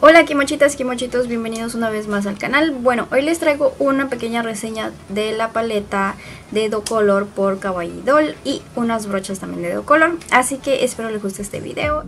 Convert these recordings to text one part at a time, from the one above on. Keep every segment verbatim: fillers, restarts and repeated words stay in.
Hola kimochitas, kimochitos, bienvenidos una vez más al canal. Bueno, hoy les traigo una pequeña reseña de la paleta de Docolor por Kawaii Doll y unas brochas también de Docolor, así que espero les guste este video.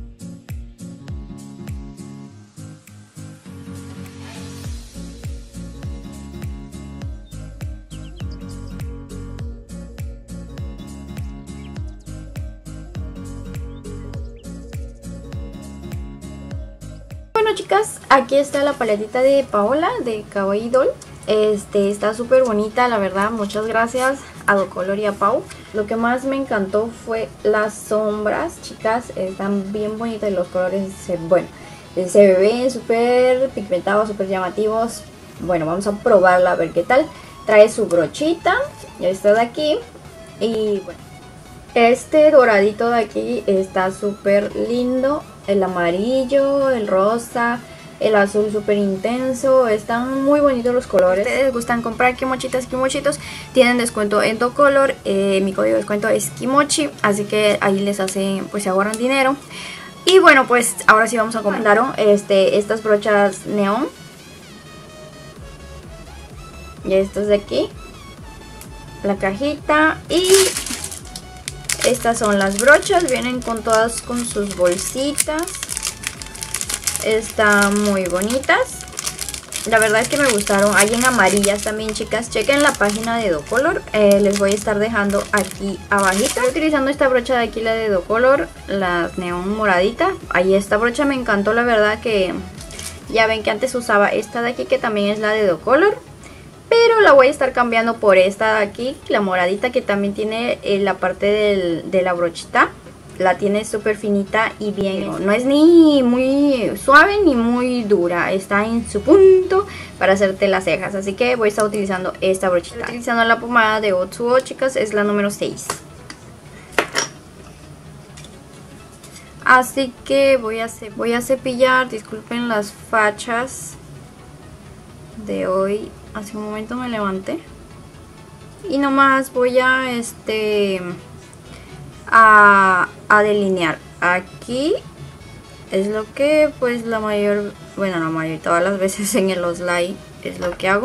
Bueno chicas, aquí está la paletita de Paola de Kawaii Doll. Este, está súper bonita, la verdad. Muchas gracias a Docolor y a Pau. Lo que más me encantó fue las sombras, chicas. Están bien bonitas y los colores, se, bueno, se ven súper pigmentados, súper llamativos. Bueno, vamos a probarla a ver qué tal. Trae su brochita, ya está de aquí. Y bueno, este doradito de aquí está súper lindo. El amarillo, el rosa, el azul súper intenso. Están muy bonitos los colores. Si ustedes gustan comprar kimochitas, kimochitos, tienen descuento en Docolor. Eh, mi código de descuento es kimochi, así que ahí les hacen, pues se ahorran dinero. Y bueno, pues ahora sí vamos a comentar este, estas brochas neón. Y estas de aquí, la cajita. Y estas son las brochas, vienen con todas con sus bolsitas. Están muy bonitas. La verdad es que me gustaron. Hay en amarillas también, chicas. Chequen la página de Docolor. Eh, les voy a estar dejando aquí abajito. Estoy utilizando esta brocha de aquí, la de Docolor, la neón moradita. Ahí esta brocha me encantó, la verdad que ya ven que antes usaba esta de aquí, que también es la de Docolor. Pero la voy a estar cambiando por esta de aquí, la moradita, que también tiene eh, la parte del, de la brochita. La tiene súper finita y bien. No, no es ni muy suave ni muy dura. Está en su punto para hacerte las cejas. Así que voy a estar utilizando esta brochita. Estoy utilizando la pomada de Otsuo, chicas. Es la número seis. Así que voy a, voy a cepillar. Disculpen las fachas de hoy. Hace un momento me levanté y nomás voy a este a, a delinear. Aquí es lo que pues la mayor, bueno la mayor todas las veces en el slide es lo que hago.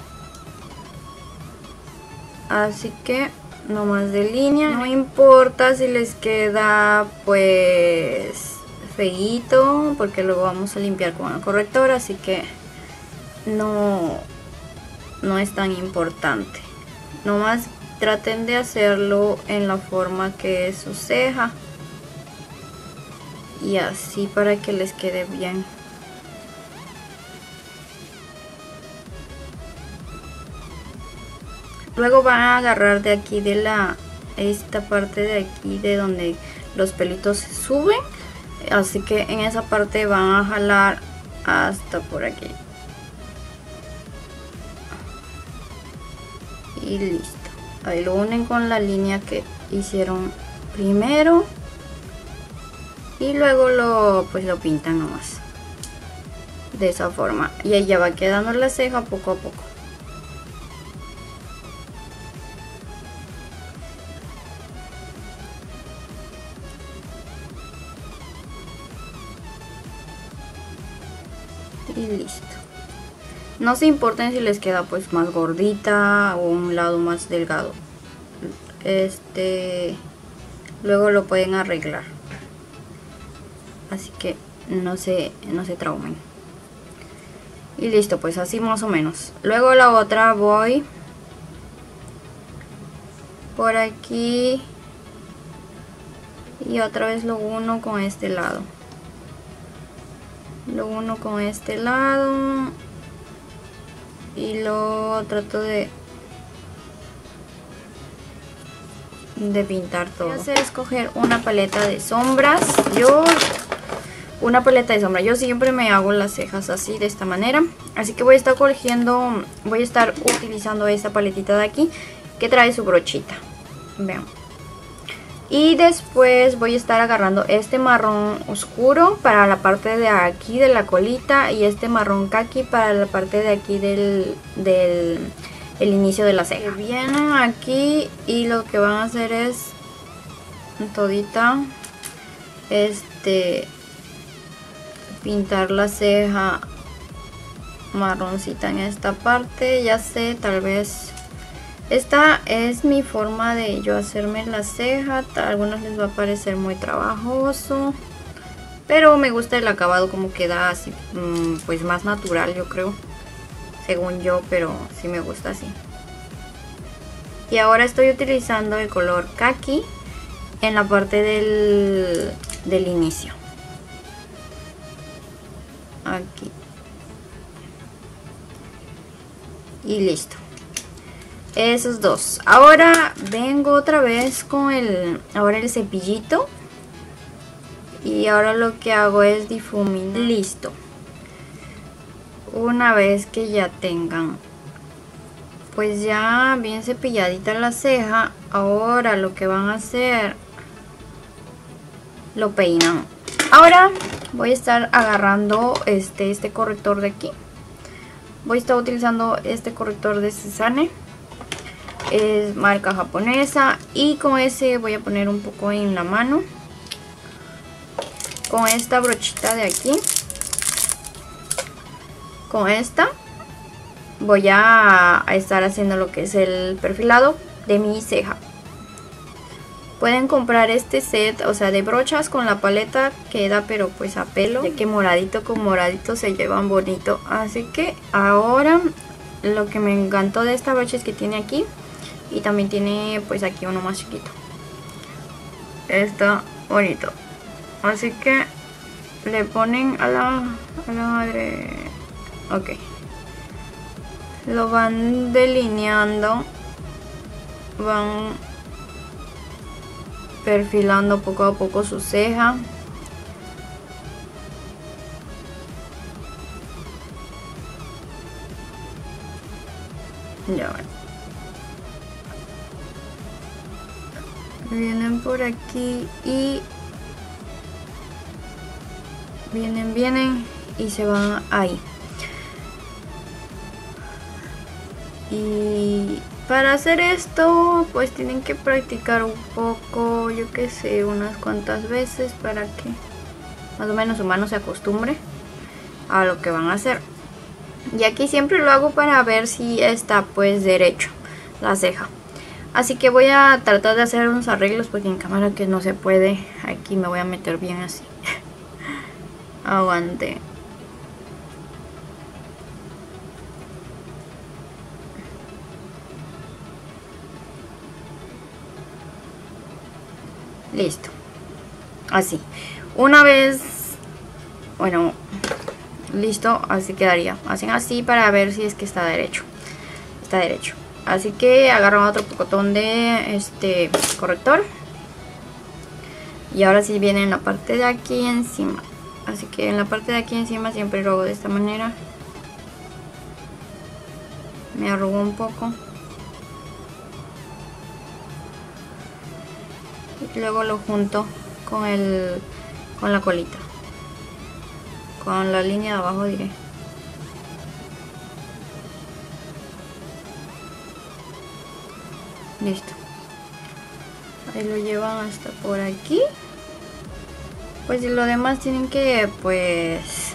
Así que nomás delinea. No importa si les queda pues feíto, porque luego vamos a limpiar con el corrector, así que no no es tan importante. Nomás traten de hacerlo en la forma que es su ceja y así para que les quede bien. Luego van a agarrar de aquí de la esta parte de aquí de donde los pelitos se suben, así que en esa parte van a jalar hasta por aquí. Y listo. Ahí lo unen con la línea que hicieron primero y luego lo pues lo pintan nomás de esa forma y ahí ya va quedando la ceja poco a poco. Y listo. No se importen si les queda pues más gordita o un lado más delgado. Este, luego lo pueden arreglar. Así que no se, no se traumen. Y listo, pues así más o menos. Luego la otra voy por aquí y otra vez lo uno con este lado. Lo uno con este lado. Y lo trato de de pintar todo. Voy a hacer escoger una paleta de sombras. Yo una paleta de sombra. Yo siempre me hago las cejas así, de esta manera. Así que voy a estar cogiendo, voy a estar utilizando esta paletita de aquí que trae su brochita. Vean. Y después voy a estar agarrando este marrón oscuro para la parte de aquí de la colita y este marrón caqui para la parte de aquí del, del el inicio de la ceja. Vienen aquí y lo que van a hacer es todita este pintar la ceja marroncita en esta parte. Ya sé, tal vez esta es mi forma de yo hacerme la ceja. A algunos les va a parecer muy trabajoso, pero me gusta el acabado como queda así, pues más natural, yo creo, según yo, pero sí me gusta así. Y ahora estoy utilizando el color Kaki en la parte del, del inicio. Aquí. Y listo. Esos dos. Ahora vengo otra vez con el, ahora el cepillito. Y ahora lo que hago es difuminar. Listo. Una vez que ya tengan pues ya bien cepilladita la ceja, ahora lo que van a hacer, lo peinan. Ahora voy a estar agarrando este, este corrector de aquí. Voy a estar utilizando este corrector de Sesane. Es marca japonesa. Y con ese voy a poner un poco en la mano. Con esta brochita de aquí. Con esta voy a estar haciendo lo que es el perfilado de mi ceja. Pueden comprar este set, o sea, de brochas con la paleta, queda pero pues a pelo, de que moradito con moradito se llevan bonito. Así que ahora lo que me encantó de esta brocha es que tiene aquí y también tiene pues aquí uno más chiquito. Está bonito. Así que le ponen a la, a la madre. Ok. Lo van delineando, van perfilando poco a poco su ceja. Ya ven. Vienen por aquí y vienen, vienen y se van ahí. Y para hacer esto pues tienen que practicar un poco, yo que sé, unas cuantas veces para que más o menos su mano se acostumbre a lo que van a hacer. Y aquí siempre lo hago para ver si está pues derecho la ceja. Así que voy a tratar de hacer unos arreglos porque en cámara que no se puede. Aquí me voy a meter bien así. Aguante. Listo. Así. Una vez, bueno, listo, así quedaría. Hacen así para ver si es que está derecho. Está derecho. Así que agarran otro pocotón de este corrector. Y ahora sí viene en la parte de aquí encima. Así que en la parte de aquí encima siempre lo hago de esta manera. Me arrugo un poco. Y luego lo junto con el con la colita, con la línea de abajo, diré. Listo. Ahí lo llevan hasta por aquí. Pues y lo demás tienen que pues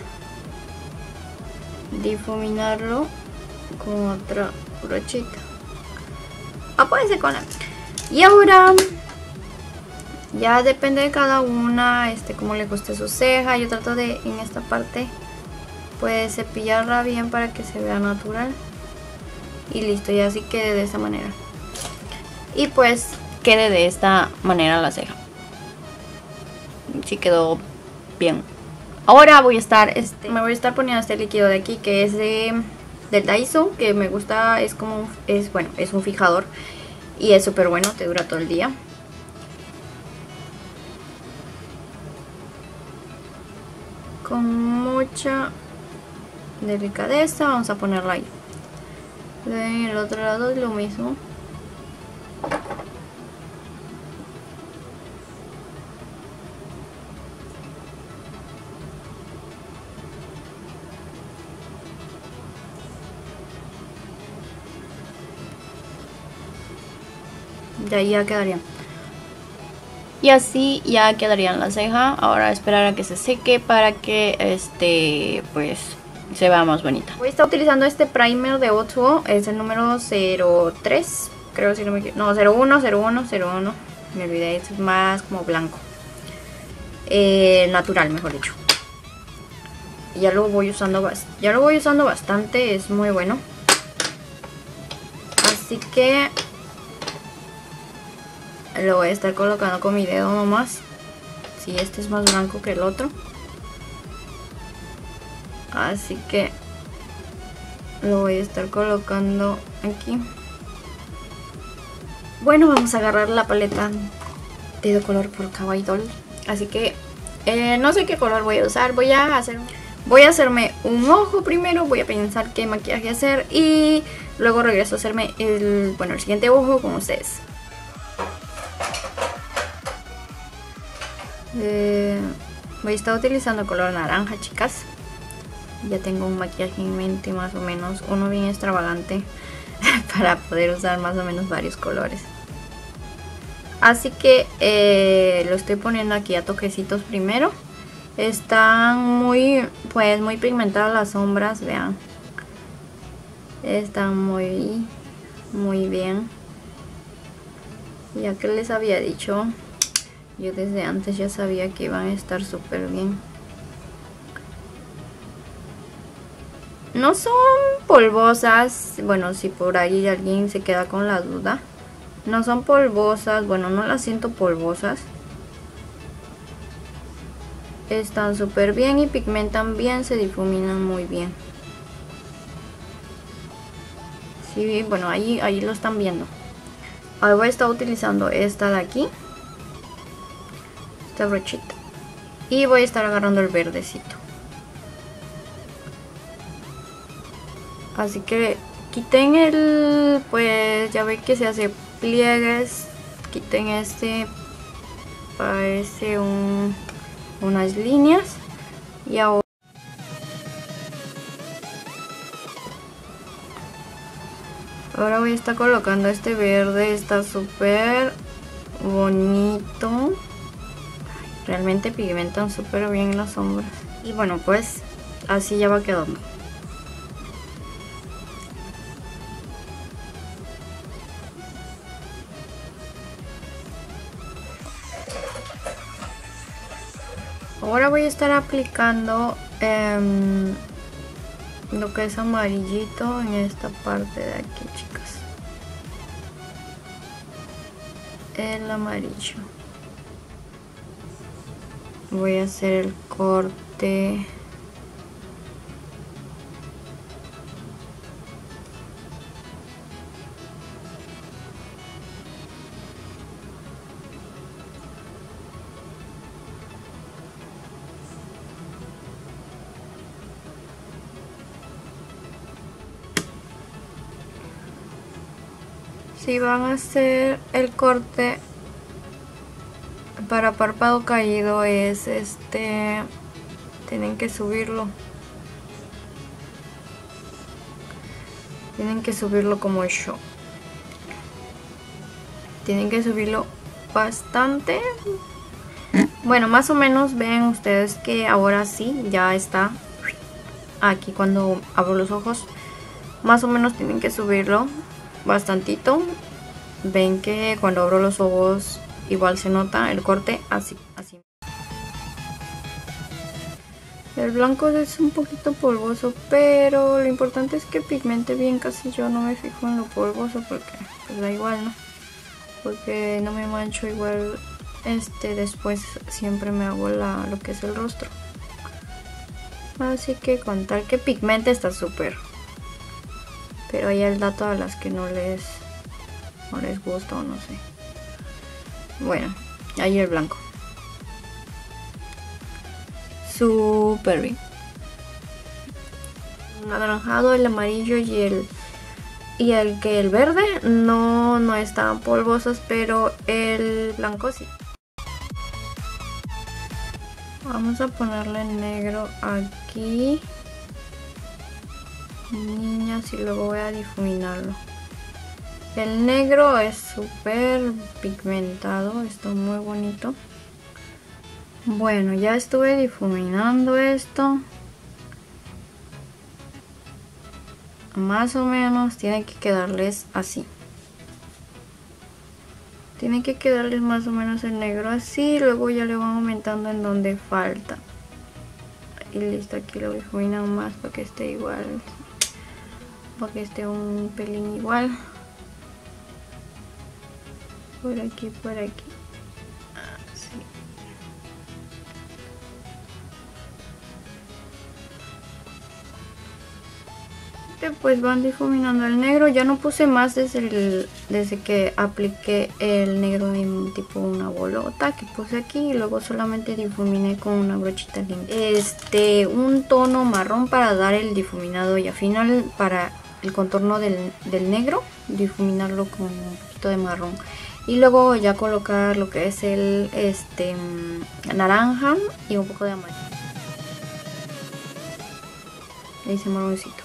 difuminarlo con otra brochita. Ah, puede ser con la. Y ahora ya depende de cada una, este, cómo le guste su ceja. Yo trato de en esta parte pues cepillarla bien para que se vea natural. Y listo, ya así quede de esta manera. Y pues quede de esta manera la ceja. Sí quedó bien. Ahora voy a estar, este, me voy a estar poniendo este líquido de aquí que es de del Daiso, que me gusta, es como un, es bueno, es un fijador y es súper bueno, te dura todo el día. Con mucha delicadeza vamos a ponerla ahí. En el otro lado es lo mismo. De ahí ya quedaría. Y así ya quedaría en la ceja. Ahora esperar a que se seque para que este pues se vea más bonita. Voy a estar utilizando este primer de Otsuo. Es el número cero tres. Creo si no me equivoco. No, cero uno, cero uno, cero uno. Me olvidé, es más como blanco. Eh, natural, mejor dicho. Ya lo voy usando ya lo voy usando bastante, es muy bueno. Así que lo voy a estar colocando con mi dedo nomás. Si sí, este es más blanco que el otro. Así que lo voy a estar colocando aquí. Bueno, vamos a agarrar la paleta de color por Kawaii Doll. Así que eh, no sé qué color voy a usar. Voy a hacer Voy a hacerme un ojo primero. Voy a pensar qué maquillaje hacer. Y luego regreso a hacerme el, bueno, el siguiente ojo con ustedes. Eh, voy a estar utilizando color naranja, chicas. Ya tengo un maquillaje en mente más o menos. Uno bien extravagante. Para poder usar más o menos varios colores. Así que eh, lo estoy poniendo aquí a toquecitos primero. Están muy, pues muy pigmentadas las sombras, vean. Están muy, muy bien. Ya que les había dicho, yo desde antes ya sabía que iban a estar súper bien. No son polvosas, bueno, si por ahí alguien se queda con la duda. No son polvosas, bueno, no las siento polvosas. Están súper bien y pigmentan bien, se difuminan muy bien. Sí, bueno, ahí, ahí lo están viendo. Ahora voy a estar utilizando esta de aquí. Esta brochita. Y voy a estar agarrando el verdecito. Así que quiten el, pues ya ve que se hace pliegues. Quiten este, parece un, unas líneas. Y ahora Ahora voy a estar colocando este verde, está súper bonito. Realmente pigmentan súper bien las sombras. Y bueno, pues así ya va quedando. Ahora voy a estar aplicando eh, lo que es amarillito en esta parte de aquí, chicas. El amarillo. Voy a hacer el corte. Si van a hacer el corte para párpado caído, es este, tienen que subirlo. Tienen que subirlo como yo. Tienen que subirlo bastante. Bueno, más o menos ven ustedes que ahora sí, ya está aquí cuando abro los ojos. Más o menos tienen que subirlo bastantito. Ven que cuando abro los ojos igual se nota el corte, así, así. El blanco es un poquito polvoso, pero lo importante es que pigmente bien. Casi yo no me fijo en lo polvoso porque pues da igual, ¿no? Porque no me mancho igual. Este después siempre me hago la, lo que es el rostro. Así que con tal que pigmente está súper. Pero hay el dato a las que no les, no les gusta o no sé. Bueno, ahí el blanco. Súper bien. El anaranjado, el amarillo y el y el que el verde no, no están polvosos, pero el blanco sí. Vamos a ponerle negro aquí, niñas, y luego voy a difuminarlo. El negro es súper pigmentado, está muy bonito. Bueno, ya estuve difuminando esto. Más o menos tiene que quedarles así. Tiene que quedarles más o menos el negro así. Luego ya le van aumentando en donde falta. Y listo, aquí lo difuminan más para que esté igual. Para que esté un pelín igual. Por aquí, por aquí. Así. Pues van difuminando el negro. Ya no puse más desde, el, desde que apliqué el negro en tipo una bolota que puse aquí. Y luego solamente difuminé con una brochita limpia. Este, un tono marrón para dar el difuminado. Y al final para el contorno del, del negro, difuminarlo con un poquito de marrón. Y luego ya colocar lo que es el este naranja y un poco de amarillo. Ese marroncito.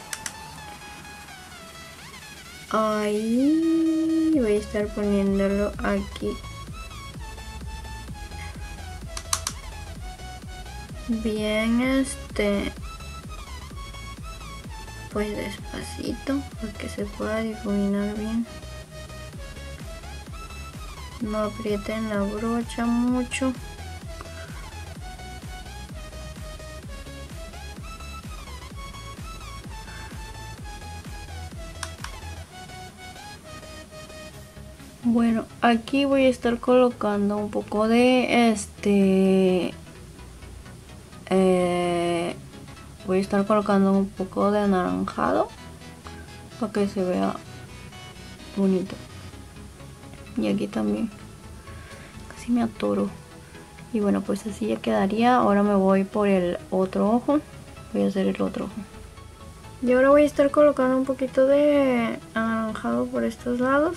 Ahí voy a estar poniéndolo aquí. Bien, este, pues despacito para que se pueda difuminar bien. No aprieten la brocha mucho. Bueno, aquí voy a estar colocando un poco de este eh, voy a estar colocando un poco de anaranjado para que se vea bonito. Y aquí también casi me atoro. Y bueno, pues así ya quedaría. Ahora me voy por el otro ojo. Voy a hacer el otro ojo. Y ahora voy a estar colocando un poquito de anaranjado por estos lados.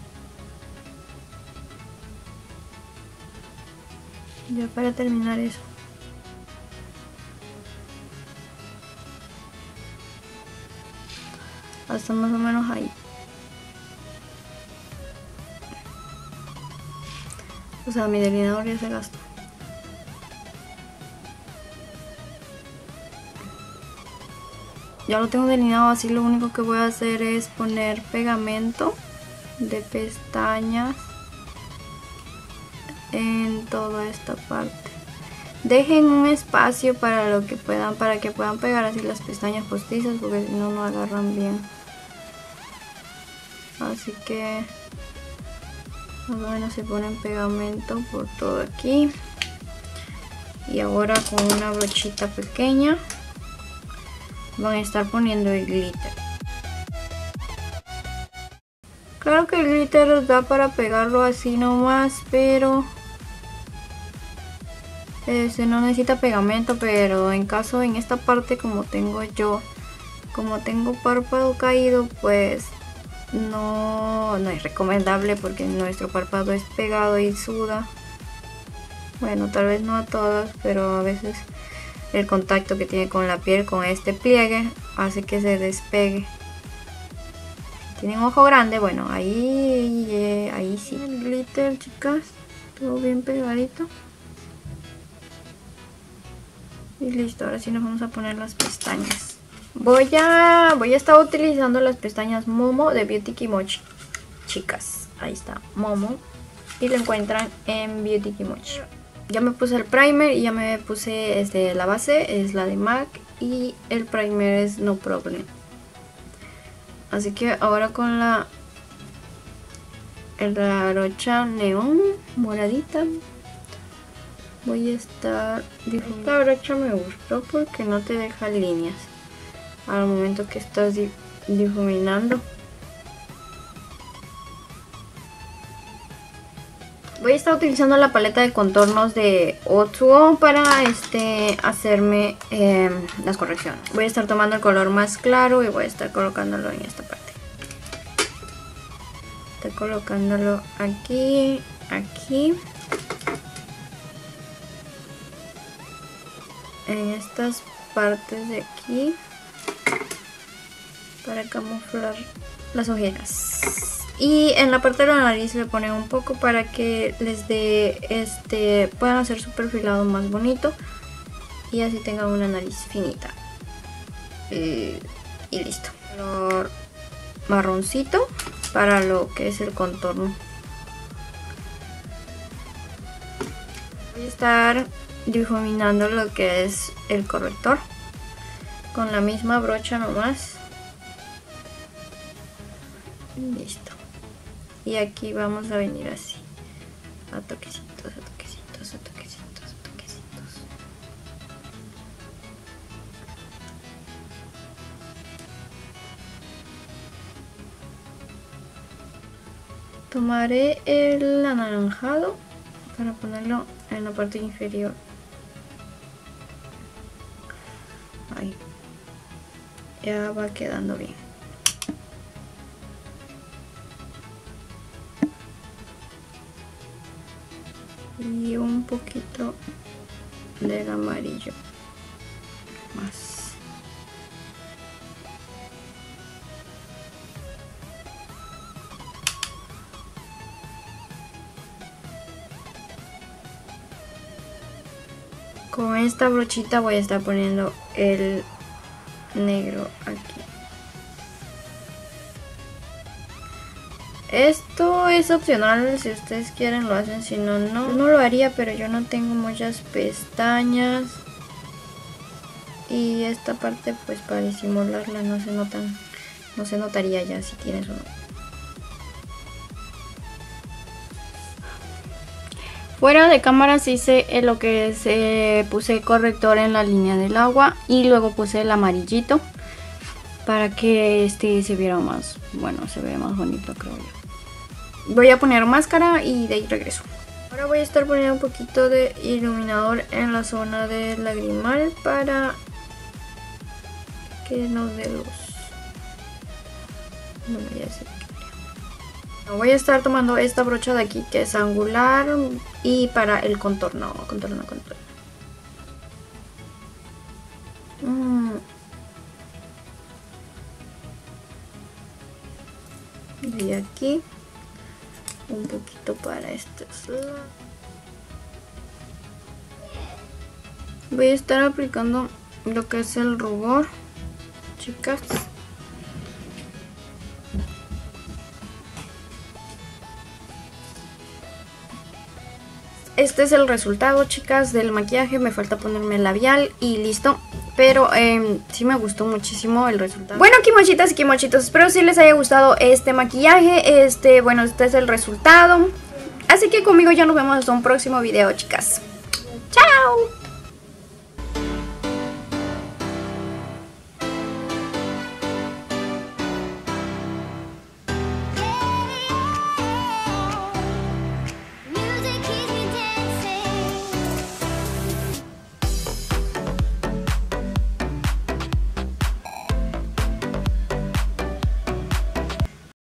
Ya para terminar eso. Hasta más o menos ahí. O sea, mi delineador ya se gastó. Ya lo tengo delineado, así lo único que voy a hacer es poner pegamento de pestañas en toda esta parte. Dejen un espacio para lo que puedan, para que puedan pegar así las pestañas postizas, porque si no, no agarran bien. Así que más o menos se ponen pegamento por todo aquí. Y ahora con una brochita pequeña van a estar poniendo el glitter. Claro que el glitter da para pegarlo así nomás, pero Este, no necesita pegamento, pero en caso en esta parte, como tengo yo, como tengo párpado caído, pues no, no es recomendable porque nuestro párpado es pegado y suda. Bueno, tal vez no a todos, pero a veces el contacto que tiene con la piel, con este pliegue, hace que se despegue. Tienen ojo grande, bueno, ahí, eh, ahí sí. El glitter, chicas, todo bien pegadito. Y listo, ahora sí nos vamos a poner las pestañas. Voy a, voy a estar utilizando las pestañas Momo de Beauty Kimochi. Chicas, ahí está, Momo. Y lo encuentran en Beauty Kimochi. Ya me puse el primer y ya me puse este, la base, es la de MAC. Y el primer es No Problem. Así que ahora con la, la brocha neón moradita, voy a estar difuminando. Esta brocha me gustó porque no te deja líneas al momento que estás difuminando. Voy a estar utilizando la paleta de contornos de Otsuo para este, hacerme eh, las correcciones. Voy a estar tomando el color más claro y voy a estar colocándolo en esta parte. Estoy colocándolo aquí, aquí. En estas partes de aquí para camuflar las ojeras. Y en la parte de la nariz le ponen un poco para que les dé, este, puedan hacer su perfilado más bonito. Y así tengan una nariz finita. Y, y listo. Color marroncito para lo que es el contorno. Voy a estar difuminando lo que es el corrector con la misma brocha nomás. Listo. Y aquí vamos a venir así, a toquecitos, a toquecitos, a toquecitos, a toquecitos. Tomaré el anaranjado para ponerlo en la parte inferior. Ahí. Ya va quedando bien. Y un poquito del amarillo más. Con esta brochita voy a estar poniendo el negro aquí. Esto es opcional, si ustedes quieren lo hacen, si no, no. No lo haría, pero yo no tengo muchas pestañas. Y esta parte pues para disimularla no se notan, no se notaría ya si tienes o no. Fuera de cámaras hice lo que se puse corrector en la línea del agua y luego puse el amarillito para que este se viera más, bueno, se ve más bonito, creo yo. Voy a poner máscara y de ahí regreso. Ahora voy a estar poniendo un poquito de iluminador en la zona del lagrimal para que nos dé luz. Bueno, ya sé. Voy a estar tomando esta brocha de aquí que es angular y para el contorno, contorno, contorno. Mm. Y aquí un poquito para estos lados. Voy a estar aplicando lo que es el rubor, chicas. Este es el resultado, chicas, del maquillaje. Me falta ponerme el labial y listo. Pero eh, sí me gustó muchísimo el resultado. Bueno, kimochitas y kimochitos, espero si les haya gustado este maquillaje. Este, bueno, este es el resultado. Así que conmigo ya nos vemos hasta un próximo video, chicas. ¡Chao!